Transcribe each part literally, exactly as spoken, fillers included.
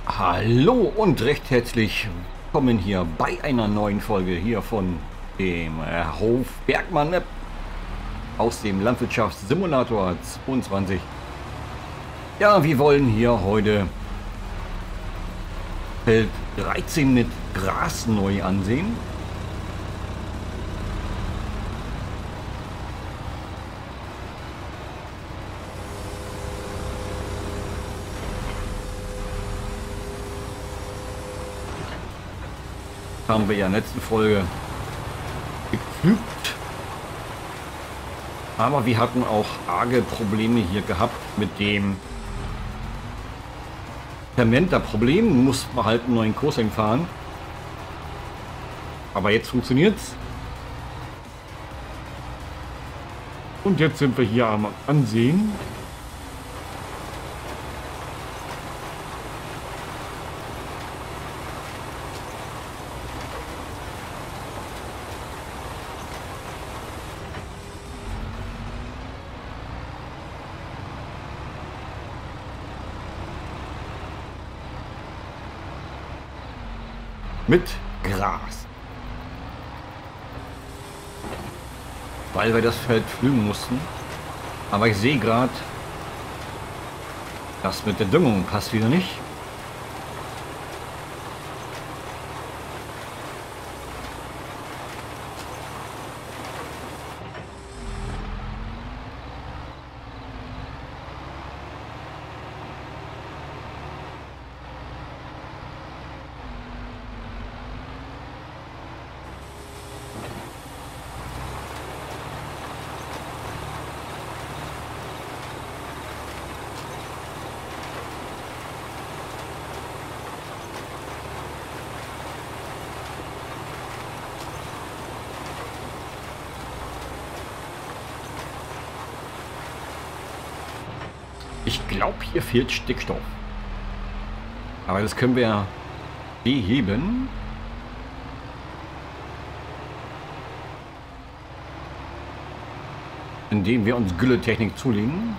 Hallo und recht herzlich willkommen hier bei einer neuen Folge hier von dem äh, Hof Bergmann App aus dem Landwirtschaftssimulator zweiundzwanzig. Ja, wir wollen hier heute Feld dreizehn mit Gras neu ansehen. Haben wir ja in der letzten Folge gepflügt. Aber wir hatten auch arge Probleme hier gehabt mit dem Fermenter-Problem. Mussten wir halt einen neuen Kurs fahren. Aber jetzt funktioniert's. Und jetzt sind wir hier am Ansehen. Mit Gras. Weil wir das Feld pflügen mussten. Aber ich sehe gerade, das mit der Düngung passt wieder nicht. Ich glaube, hier fehlt Stickstoff. Aber das können wir beheben. Indem wir uns Gülletechnik zulegen.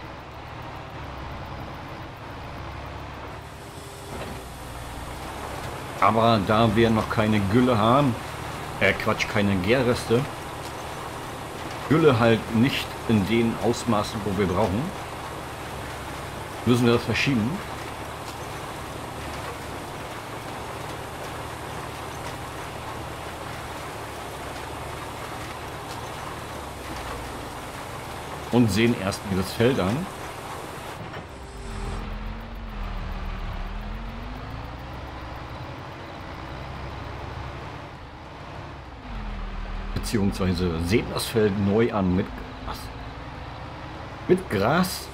Aber da wir noch keine Gülle haben, äh Quatsch, keine Gärreste, Gülle halt nicht in den Ausmaßen, wo wir brauchen, müssen wir das verschieben. Und sehen erst dieses Feld an. Beziehungsweise sehen das Feld neu an mit Gras. Mit Gras.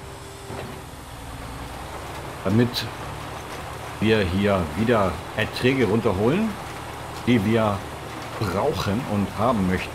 Damit wir hier wieder Erträge runterholen, die wir brauchen und haben möchten.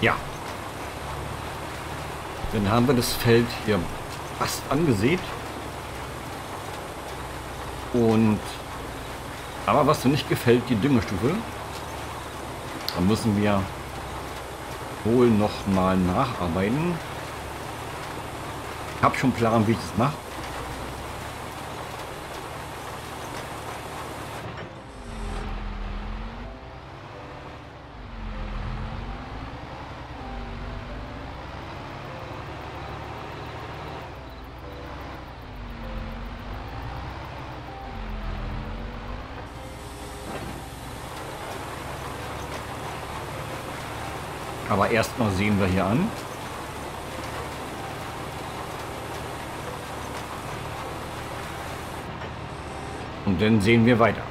Ja. Dann haben wir das Feld hier fast angesät. Und aber was mir nicht gefällt, die Düngestufe. Da müssen wir wohl noch mal nacharbeiten. Ich habe schon einen Plan, wie ich das mache. Aber erstmal sehen wir hier an. Und dann sehen wir weiter.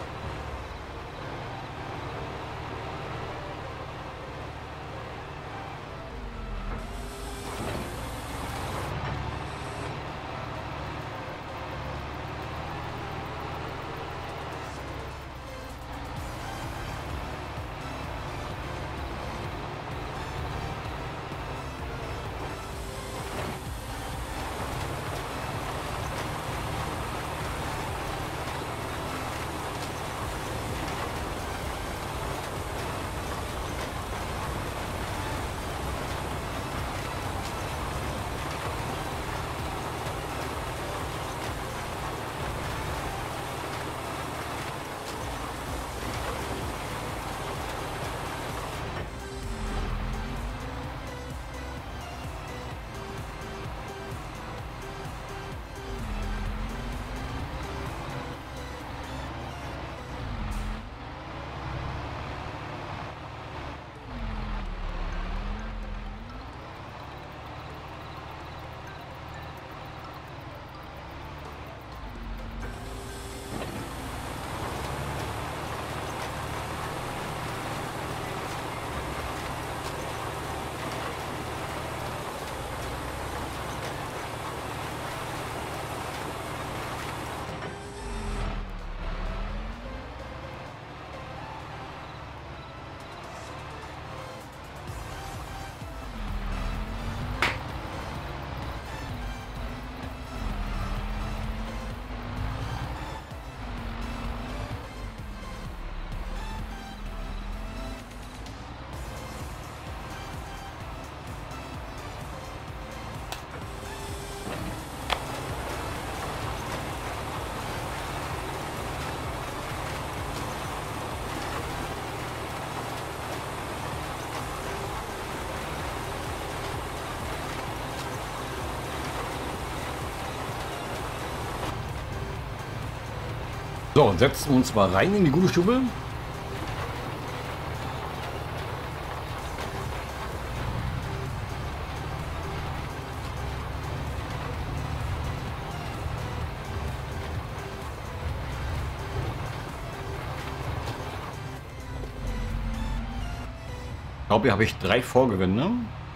So, setzen wir uns mal rein in die gute Stube. Ich glaube, hier habe ich drei Vorgewände.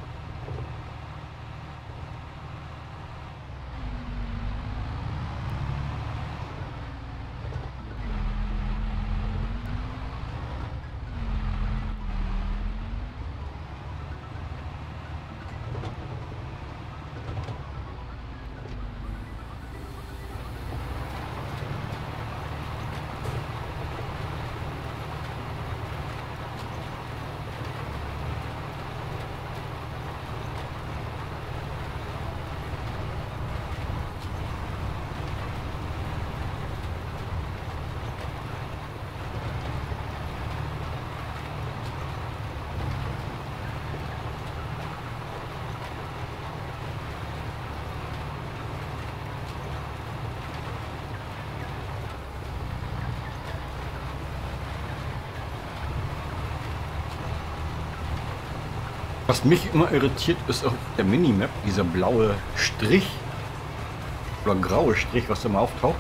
Was mich immer irritiert, ist auf der Minimap dieser blaue Strich oder graue Strich, was immer auftaucht.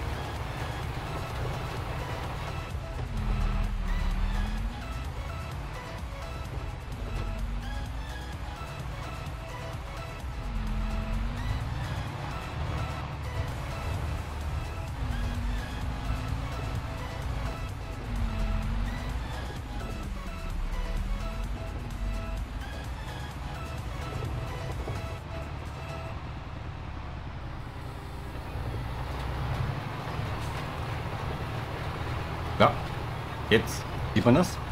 Jetzt sieht man das.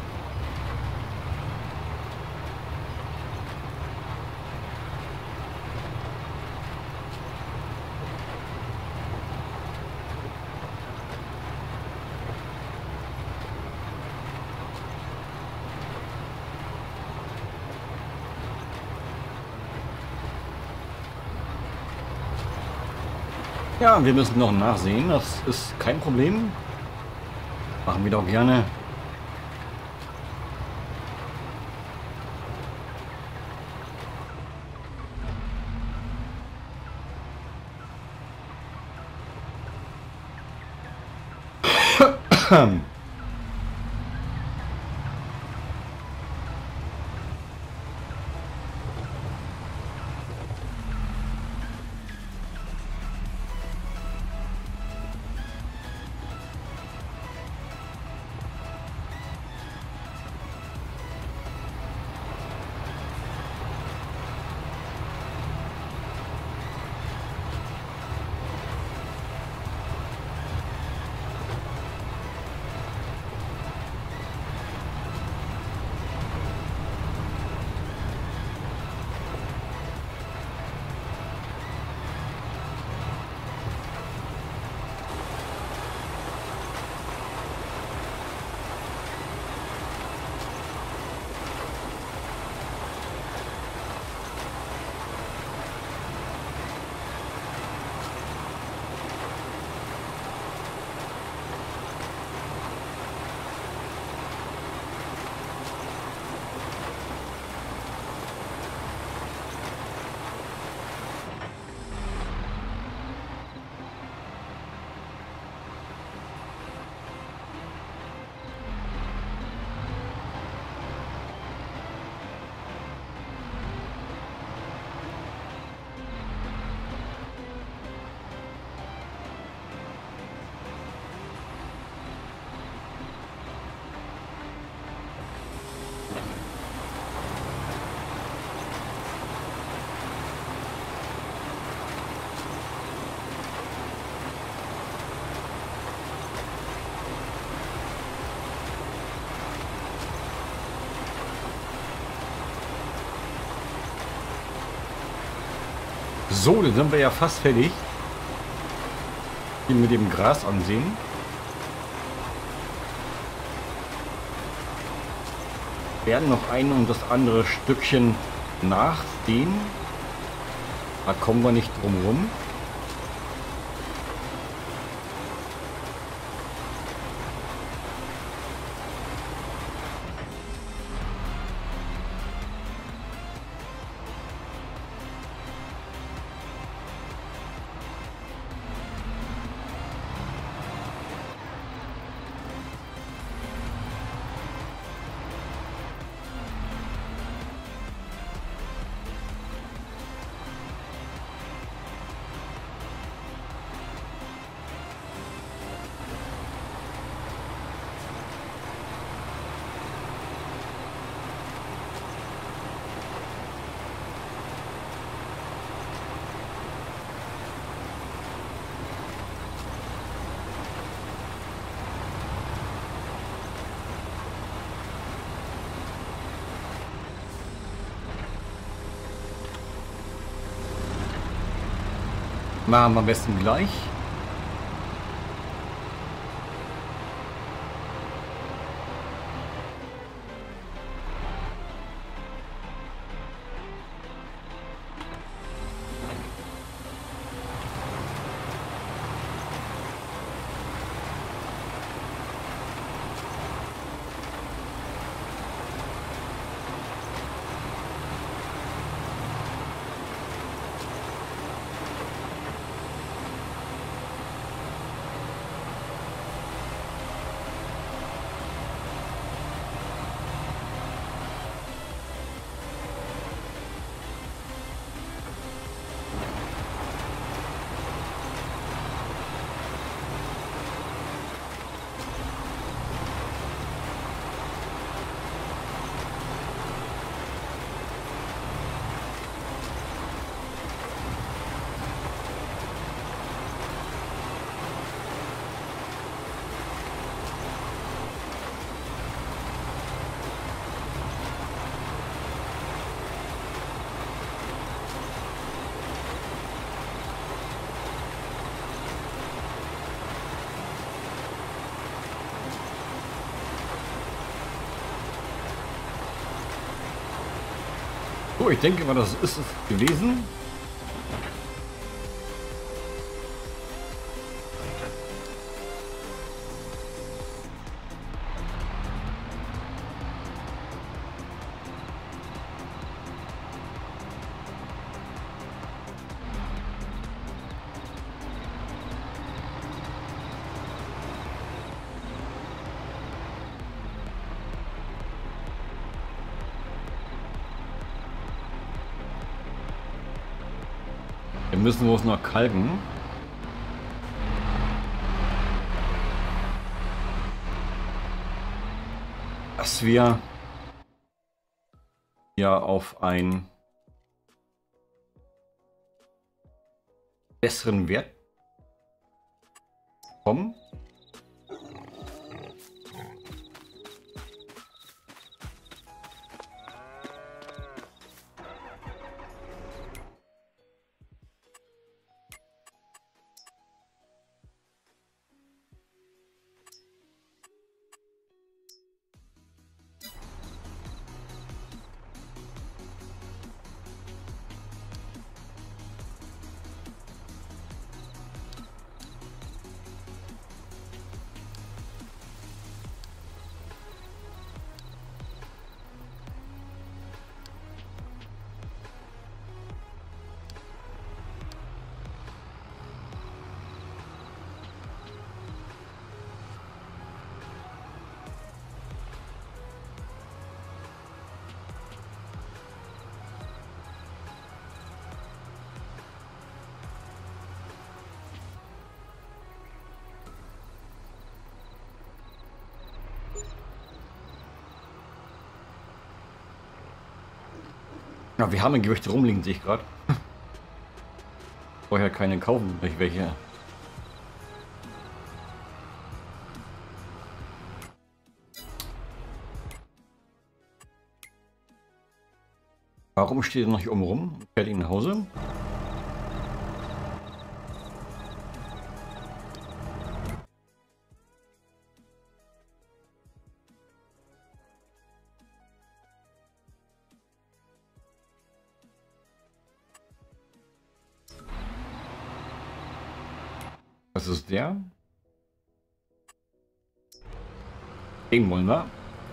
Ja, wir müssen noch nachsehen, das ist kein Problem. Machen wir doch gerne. So, dann sind wir ja fast fertig. Hier mit dem Gras ansehen. Wir werden noch ein und das andere Stückchen nachsehen. Da kommen wir nicht drum rum. Machen wir am besten gleich. So, ich denke mal, das ist es gewesen. Wir müssen uns noch kalken. Dass wir ja auf einen besseren Wert kommen. Ja, wir haben Gerüchte rumliegen, sehe ich gerade. Vorher keine kaufen, durch welche. Warum steht er noch hier oben rum? Fährt ihn nach Hause? Das ist der. Den wollen wir.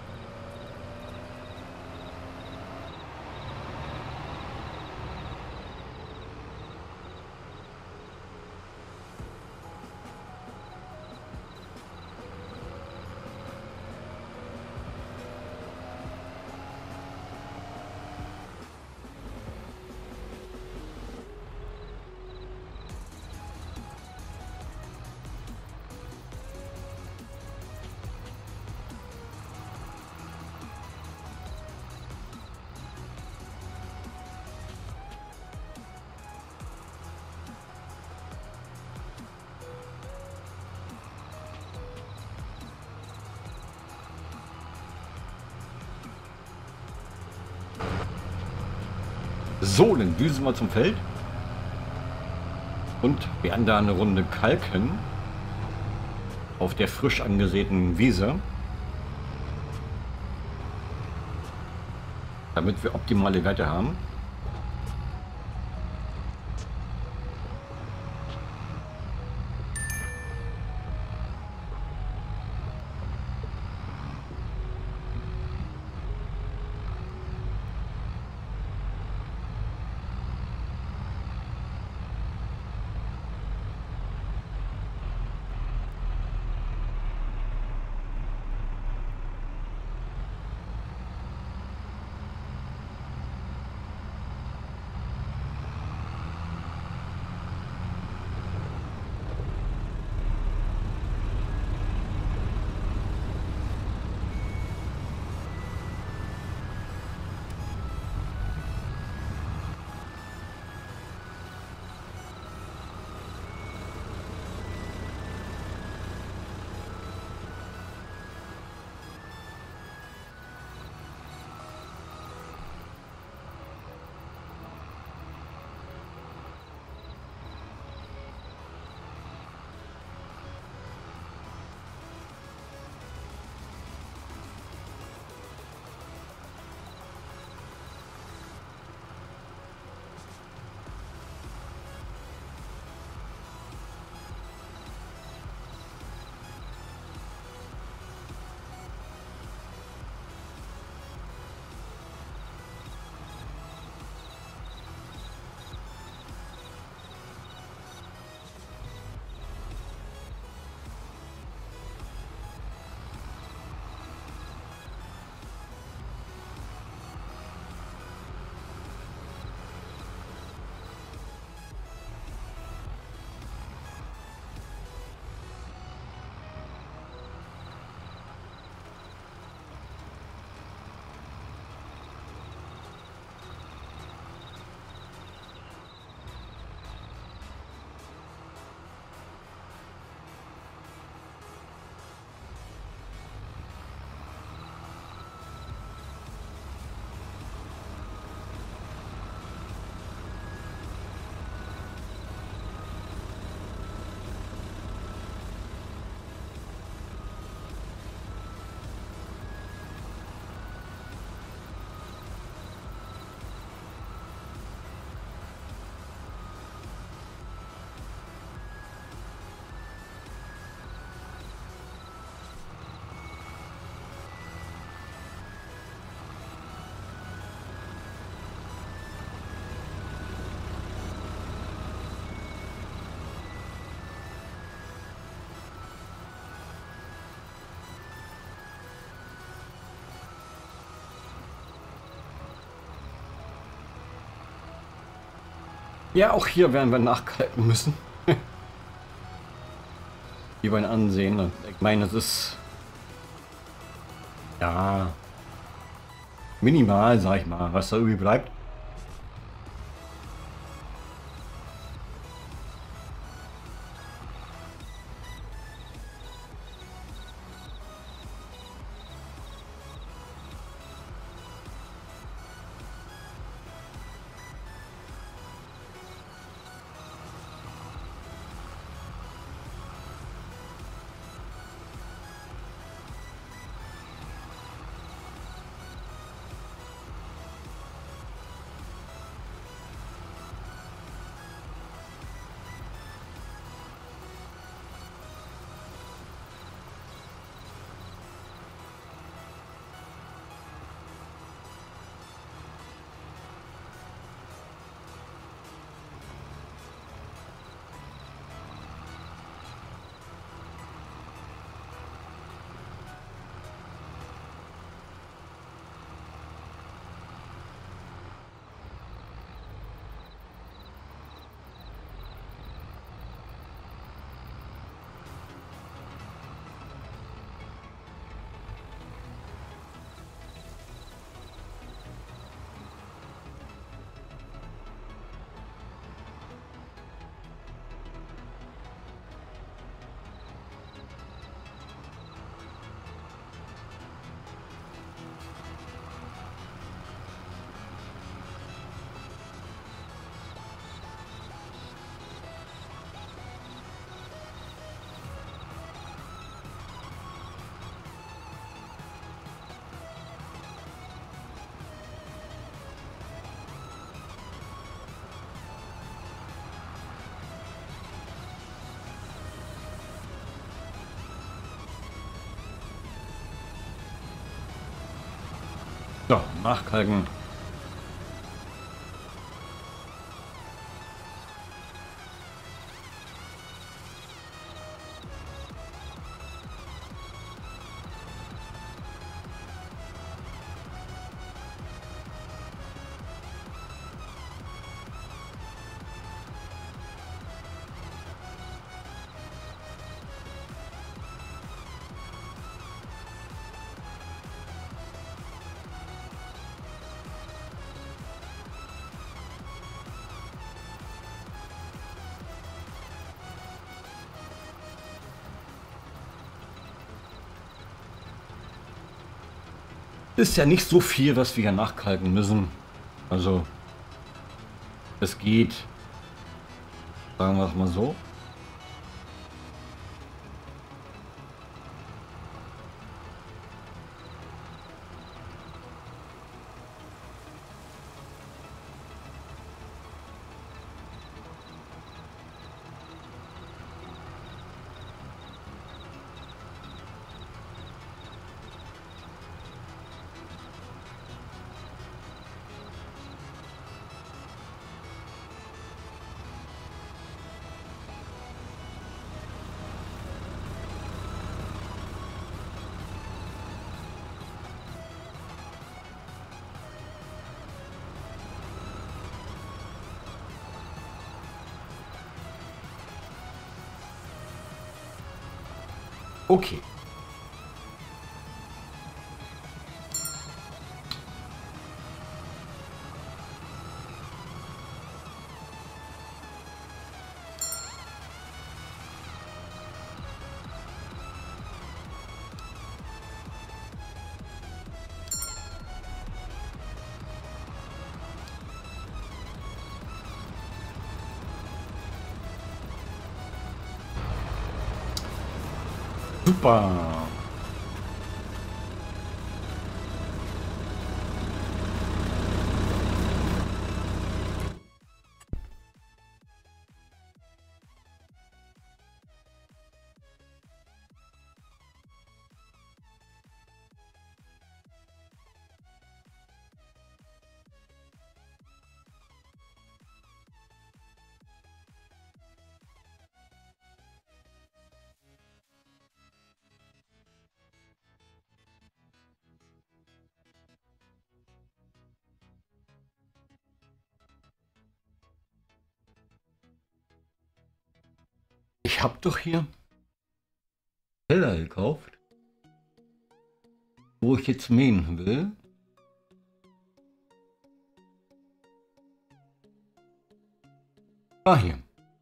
So, dann düsen wir zum Feld und werden da eine Runde kalken auf der frisch angesäten Wiese, damit wir optimale Werte haben. Ja, auch hier werden wir nachkalten müssen. Wie beim Ansehen. Ich meine, es ist ja minimal, sag ich mal, was da irgendwie bleibt. So, nachkalken. Ist ja nicht so viel, was wir hier nachkalken müssen. Also, es geht. Sagen wir es mal so. Okay. Super. Ich habe doch hier Teller gekauft, wo ich jetzt mähen will. Ah, hier.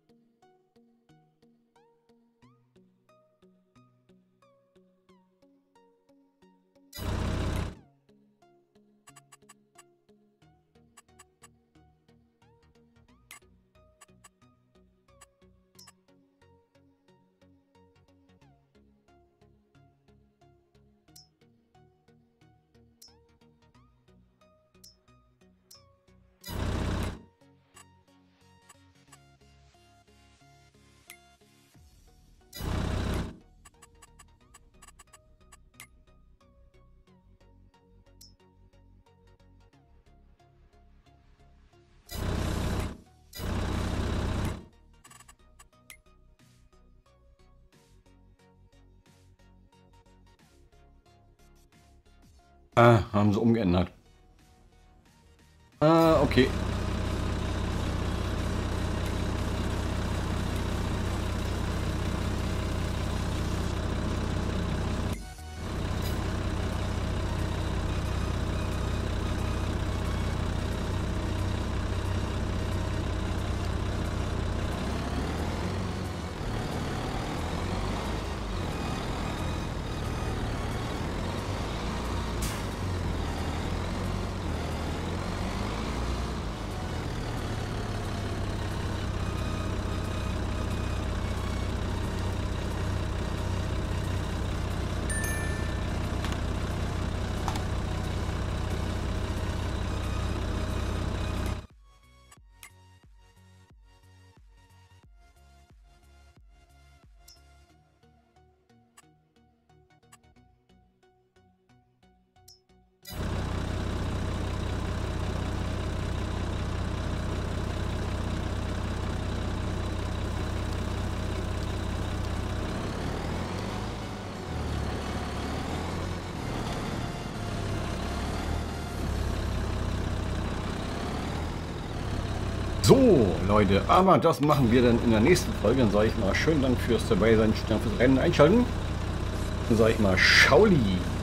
Ah, haben sie umgeändert. Ah, okay. So, Leute, aber das machen wir dann in der nächsten Folge. Dann sage ich mal, schönen Dank fürs Dabeisein, fürs Rennen einschalten. Dann sage ich mal, Schauli.